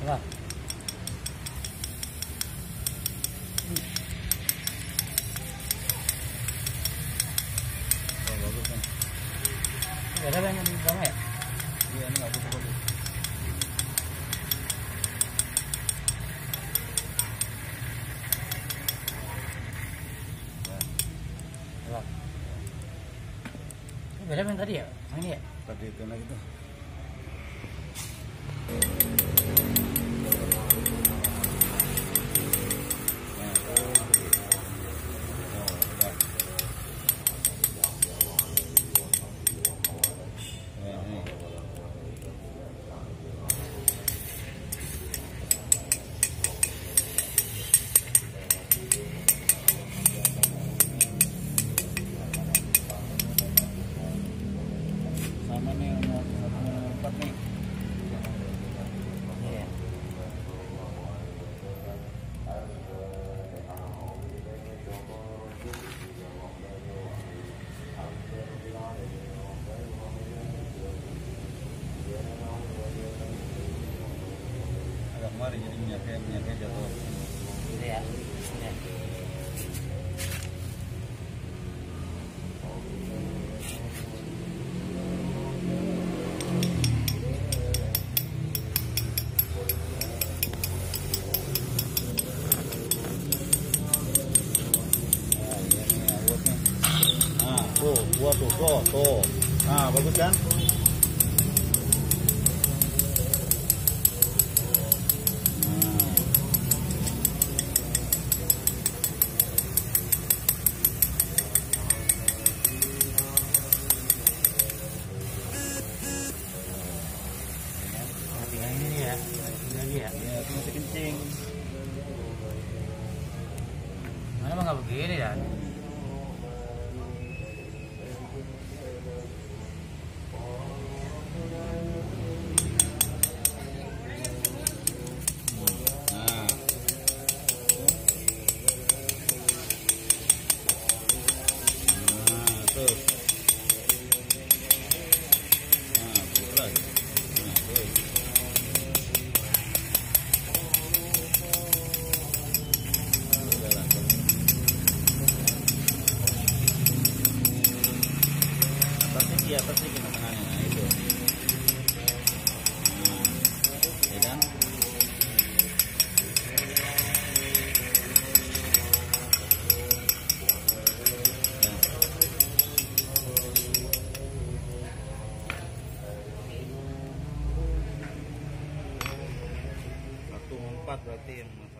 Coba. Oh, bagus nih. Ada yang sama ya? Iya, ini nggak bagus. Coba. Ini beda yang tadi ya? Yang ini ya? Tadi itu lagi tuh. Sama nih mau 1 nih. Iya. Agak kemarin jadi minyaknya jatuh. Iya. Iya. Tuh. Nah, bagus kan? Ini ya, lagi ya? Ya, masih kencing. Mana mah nggak begini ya? Di atas nih kita tengahnya, nah itu, ya kan? Satu 4 berarti yang